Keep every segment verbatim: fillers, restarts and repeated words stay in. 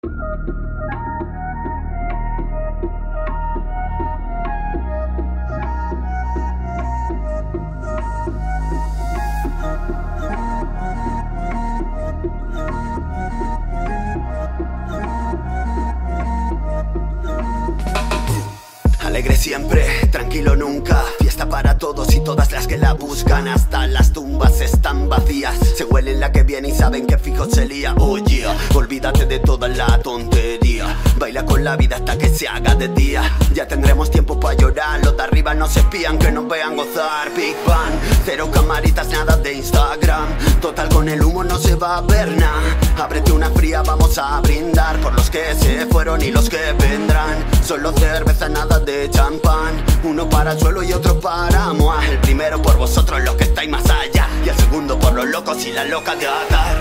Alegre siempre, tranquilo nunca. Fiesta para todos y todas las que la buscan. Hasta las tumbas están vacías. Se huelen la que viene y saben que fijo se lía. Oh yeah, olvídate de toda la tontería. Baila con la vida hasta que se haga de día. Ya tendremos tiempo para llorar. Los de arriba no se espían, que nos vean gozar. Big Bang, cero camaritas, nada de Instagram. Total, con el humo no se va a ver nada. Ábrete una fría, vamos a brindar por los que se fueron y los que vendrán. Solo cerveza, nada de champán. Uno para el suelo y otro para moi. El primero por vosotros, los que estáis más allá. Y el segundo por los locos y las locas de atar.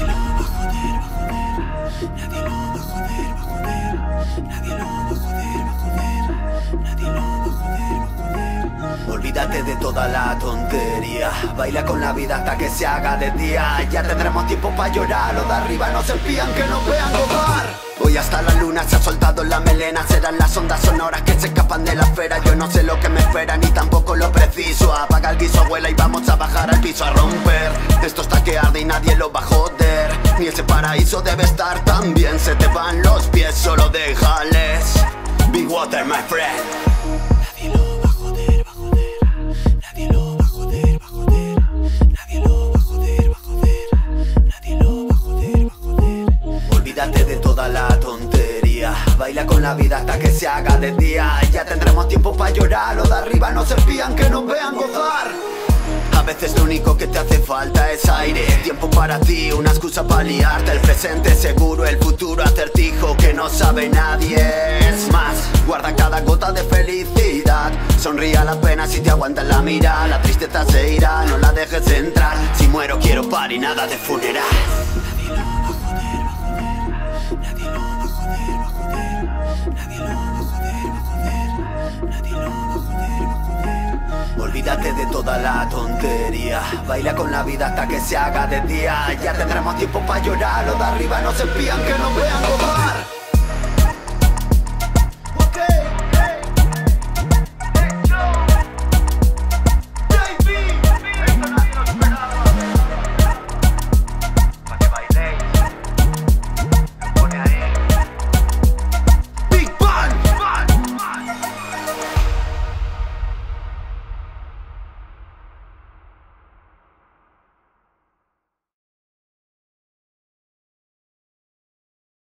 Nadie lo va a joder, va a joder. Nadie lo va a joder, va a joder. Nadie lo va a joder, va a joder. Olvídate de toda la tontería. Baila con la vida hasta que se haga de día. Ya tendremos tiempo para llorar. Los de arriba no se espían, que nos vean gozar. Hoy hasta la luna se ha soltado la melena. Serán las ondas sonoras que se escapan de la esfera. Yo no sé lo que me espera, ni tampoco lo preciso. Apaga el guiso, abuela, y vamos a bajar al piso a romper. Esto está que arde y nadie lo va a joder. Ni ese paraíso debe estar tan bien. Se te van los pies, solo déjales. Big water, my friend. Nadie lo va a joder, va a joder. Nadie lo va a joder, va a joder. Nadie lo va a joder, va a joder. Nadie lo va a joder, va a joder. Olvídate de toda la tontería. Baila con la vida hasta que se haga de día. Ya tendremos tiempo para llorar. Los de arriba no se espían, que nos vean gozar. A veces lo único que te hace falta es aire. Tiempo para ti, una excusa para liarte. El presente seguro, el futuro acertijo que no sabe nadie. Es más, guarda cada gota de felicidad. Sonríe a la pena si te aguantas la mira. La tristeza se irá, no la dejes entrar. Si muero quiero par y nada de funeral. Nadie lo va a joder, va a joder. Nadie lo va a joder, va a joder. Nadie lo va a joder, va a joder. Nadie lo va a joder, va a joder. Olvídate de toda la tontería. Baila con la vida hasta que se haga de día. Ya tendremos tiempo para llorar. Los de arriba no se espían, que nos vean gozar.